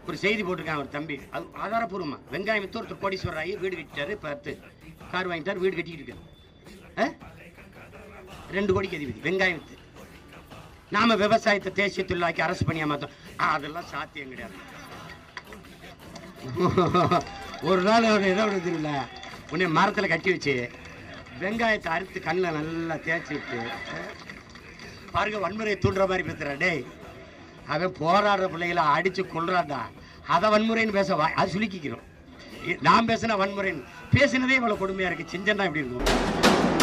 ஒரு செய்தி போட்டிருக்கான் ஒரு தம்பி, அது ஆதாரப்பூர்வமா. வெங்காயம் வித்து ஒருத்தர் கோடீஸ்வரர் ஆகி வீடு கட்டிட்டாரு, பார்த்து கார் வாங்கிட்டார், வீடு கட்டிட்டு இருக்காரு. 2 கோடிக்கு அதிபதி வெங்காயம் வித்து. நாம விவசாயத்தை தேசிய தொழிலாக்கி அரசு பணியா மாத்தோம். அதெல்லாம் சாத்தியம் கிடையாது. ஒரு நாள் ஏதோ ஒன்று தெரியல, உன்னை மரத்தில் கட்டி வச்சு வெங்காயத்தை அறுத்து கண்ணில் நல்லா தேய்ச்சி விட்டு பாருங்க, வன்முறையை தூண்டுற மாதிரி பேசுறா. டேய், அவன் போராடுற பிள்ளைகளை அடிச்சு கொள்றான்டா, அதை வன்முறைன்னு பேச அது சுலுக்கிக்கிறோம். நான் பேசினா வன்முறைன்னு பேசினதே இவ்வளவு கொடுமையா இருக்கு. செஞ்சேன்னா எப்படி இருக்கும்?